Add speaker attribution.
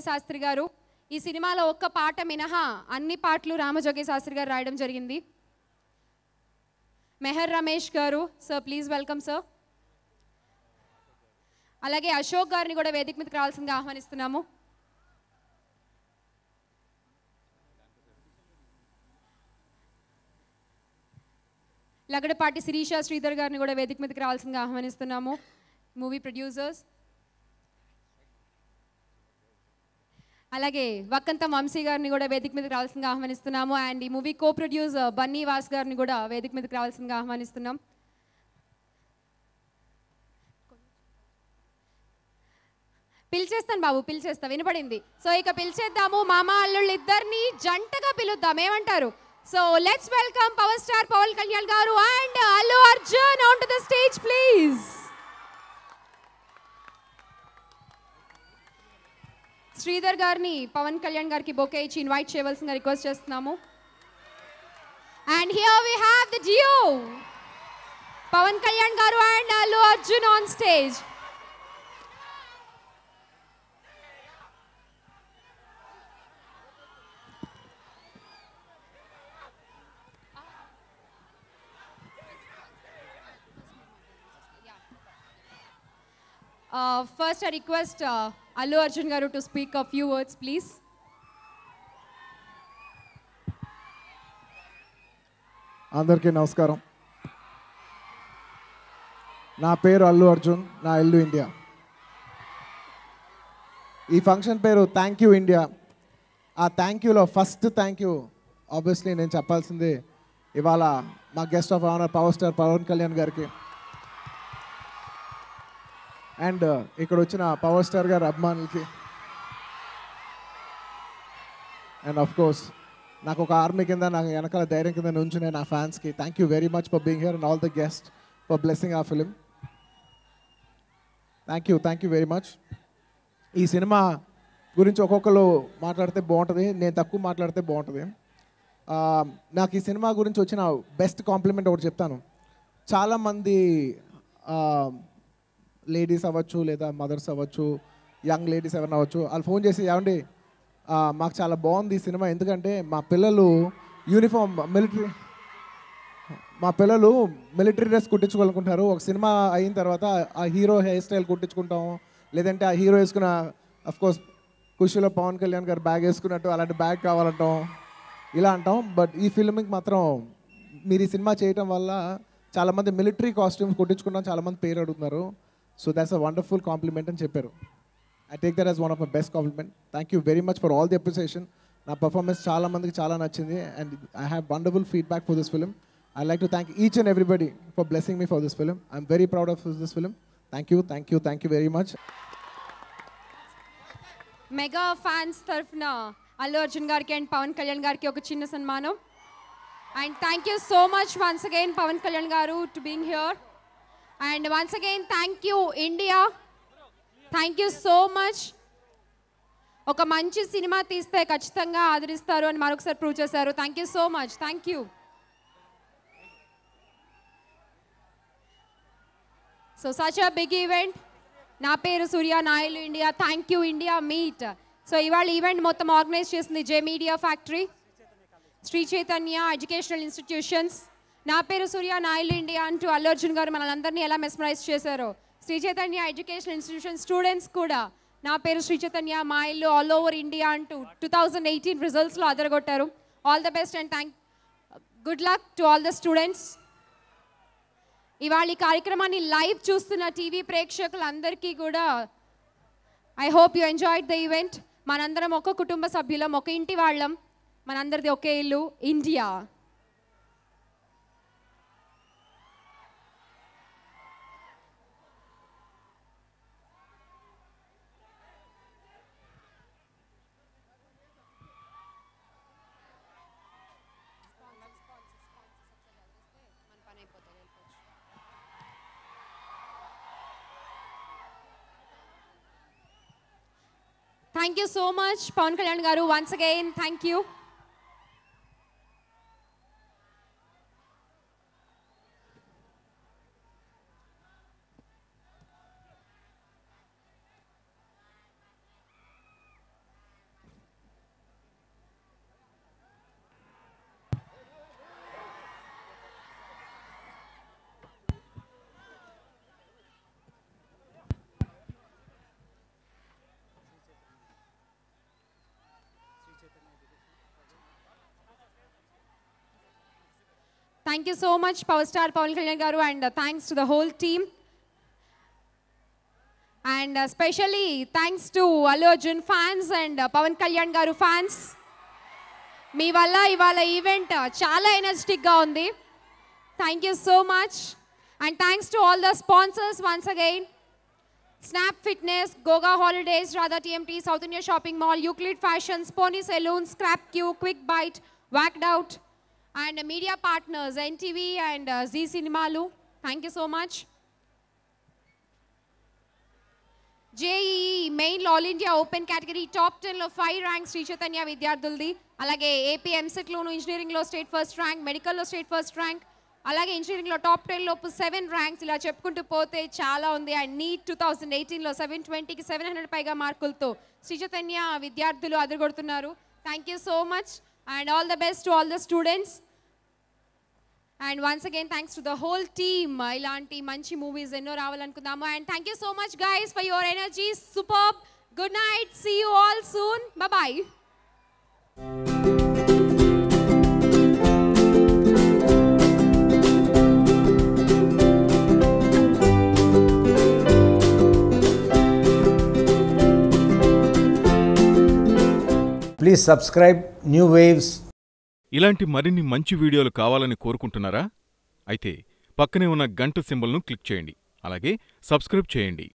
Speaker 1: శాస్త్రి గారు. ఈ సినిమాలో ఒక్క పాట మినహా అన్ని పాటలు రామజోగి శాస్త్రి గారు రాయడం జరిగింది. మెహర్ రమేష్ గారు, సార్ ప్లీజ్ వెల్కమ్ సార్. అలాగే అశోక్ గారిని కూడా వేదిక మీదకి రావాల్సిందిగా ఆహ్వానిస్తున్నాము. లగడపాటి శిరీష శ్రీధర్ గారిని కూడా వేదిక మీదకి రావాల్సిందిగా ఆహ్వానిస్తున్నాము. Movie producers. అలాగే వక్కంతం వంశీ గారిని కూడా వేదిక మీదకి రావాల్సిందిగా ఆహ్వానిస్తున్నాము. అండ్ ఈ movie co producer Bunny Vas గారిని కూడా వేదిక మీదకి రావాల్సిందిగా ఆహ్వానిస్తున్నాం. పిలిచేస్తాను బాబు, పిలిచేస్తా, వినపడింది. సో ఇక పిలిచేద్దాము, మామ అల్లుళ్ళు ఇద్దరిని జంటగా పిలుద్దాం, ఏమంటారు? So let's welcome power star Pawan Kalyan garu and Allu Arjun on to the stage please. Sridhar గారిని పవన్ కళ్యాణ్ గారికి బొకే ఇచ్చి ఇన్వైట్ చేయవలసిందిగా రిక్వెస్ట్ చేస్తున్నాము. And here we have the duo, Pawan Kalyan garu and Allu Arjun on stage. First, I request Allu Arjun garu to speak a few words, please.
Speaker 2: అందరికీ నమస్కారం. నా పేరు అల్లు అర్జున్, నా ఇల్లు ఇండియా. ఈ ఫంక్షన్ పేరు థ్యాంక్ యూ ఇండియా. ఆ థ్యాంక్ యూలో ఫస్ట్ థ్యాంక్ యూ ఆబ్వియస్లీ నేను చెప్పాల్సింది ఇవాళ మా guest of honour power star Pawan Kalyan గారికి. అండ్ ఇక్కడ వచ్చిన పవర్ స్టార్ గారి అభిమానులకి, అండ్ ఆఫ్ కోర్స్ నాకు ఒక ఆర్మీ కింద, నాకు వెనకాల ధైర్యం కింద నుంచునే నా ఫ్యాన్స్కి thank you very much for being here and all the guest for blessing a film. Thank you very much. ఈ సినిమా గురించి ఒక్కొక్కరు మాట్లాడితే బాగుంటుంది, నేను తక్కువ మాట్లాడితే బాగుంటుంది. నాకు ఈ సినిమా గురించి వచ్చిన బెస్ట్ కాంప్లిమెంట్ ఒకటి చెప్తాను. చాలామంది లేడీస్ అవ్వచ్చు, లేదా మదర్స్ అవ్వచ్చు, యంగ్ లేడీస్ ఎవరైనా అవ్వచ్చు, వాళ్ళు ఫోన్ చేసి ఏమండి మాకు చాలా బాగుంది ఈ సినిమా, ఎందుకంటే మా పిల్లలు మిలిటరీ డ్రెస్ కుట్టించుకోవాలనుకుంటారు, ఒక సినిమా అయిన తర్వాత ఆ హీరో హెయిర్ స్టైల్ కుట్టించుకుంటాం, లేదంటే ఆ హీరో వేసుకున్న అఫ్కోర్స్ ఖుషీలో పవన్ కళ్యాణ్ గారు బ్యాగ్ వేసుకున్నట్టు అలాంటి బ్యాగ్ కావాలంటాం, ఇలా అంటాం. బట్ ఈ ఫిల్మ్కి మాత్రం మీరు ఈ సినిమా చేయటం వల్ల చాలామంది మిలిటరీ కాస్ట్యూమ్స్ కుట్టించుకుంటాం, చాలామంది పేరు అడుగుతున్నారు. So that's a wonderful compliment and చెప్పారు. I take that as one of my best compliment. Thank you very much for all the appreciation. నా పర్ఫార్మెన్స్ చాలా మందికి చాలా నచ్చింది and I have wonderful feedback for this film. I'd like to thank each and everybody for blessing me for this film. I'm very proud of this film. Thank you very much.
Speaker 1: Mega fans తరఫున అల్లు అర్జున్ గారికి and Pawan Kalyan గారికి ఒక చిన్న సన్మానం. And thank you so much once again Pawan Kalyan garu to being here. And once again, thank you, India. Thank you so much. ఒక మంచి cinema తీస్తే ఖచ్చితంగా ఆదరిస్తారు అని మరొకసారి ప్రూవ్ చేశారు. Thank you so much. Thank you. So such a big event. నా పేరు సూర్య, నా ఇల్లు India. Thank you India meet. So ఇవాళ ఈవెంట్ మొత్తం ఆర్గనైజ్ చేసింది J media factory, Shri Chaitanya educational institutions. నా పేరు సూర్య, నా ఇల్లు ఇండియా అంటూ అల్లు అర్జున్ గారు మనందరినీ ఎలా మెస్మరైజ్ చేశారో, Shri Chaitanya educational institution students కూడా నా పేరు శ్రీ చైతన్య, మా ఇల్లు ఆల్ ఓవర్ ఇండియా అంటూ 2018 రిజల్ట్స్లో అదరగొట్టారు. All the best and good luck to all the students. ఇవాళ ఈ కార్యక్రమాన్ని లైవ్ చూస్తున్న టీవీ ప్రేక్షకులందరికీ కూడా I hope you enjoyed the event. మనందరం ఒక కుటుంబ సభ్యులం, ఒక ఇంటి వాళ్ళం, మనందరిది ఒకే ఇల్లు India. Thank you so much, Pawan Kalyan garu. Once again, thank you. Thank you so much, Power Star Pawan Kalyan garu, and thanks to the whole team. And especially thanks to Allu Arjun fans and Pawan Kalyan garu fans. మీ వల్ల ఇవాళ event చాలా ఎనర్జెటిక్గా ఉంది. Thank you so much. And thanks to all the sponsors once again. Snap fitness, Goga holidays, Radha TMT, south India shopping mall, Euclid fashions, pony salon, scrap Q, quick bite, walked out, and media partners NTV and Zee సినిమాలు. Thank you so much. JEE main all India open category top 10లో 5 ranks Shri Chaitanya విద్యార్థులది. అలాగే AP ఎంసెట్లోను ఇంజనీరింగ్లో state first rank, మెడికల్లో state first rank, అలాగే ఇంజనీరింగ్లో top 10 లోపు 7 ranks. ఇలా చెప్పుకుంటూ పోతే చాలా ఉంది. అండ్ నీట్ 2018లో 720కి 700 పైగా మార్కులతో శ్రీ చైతన్య విద్యార్థులు అదరగొడుతున్నారు. Thank you so much and all the best to all the students. And once again thanks to the whole team. ఇలాంటి మంచి మూవీస్ ఎన్నో రావాలనుకుందాము. And thank you so much guys for your energy. Superb. Good night. See you all soon. Bye.
Speaker 3: Please subscribe New Waves.
Speaker 4: ఇలాంటి మరిన్ని మంచి వీడియోలు కావాలని కోరుకుంటున్నారా? అయితే పక్కనే ఉన్న గంట సింబల్ను క్లిక్ చేయండి. అలాగే సబ్స్క్రైబ్ చేయండి.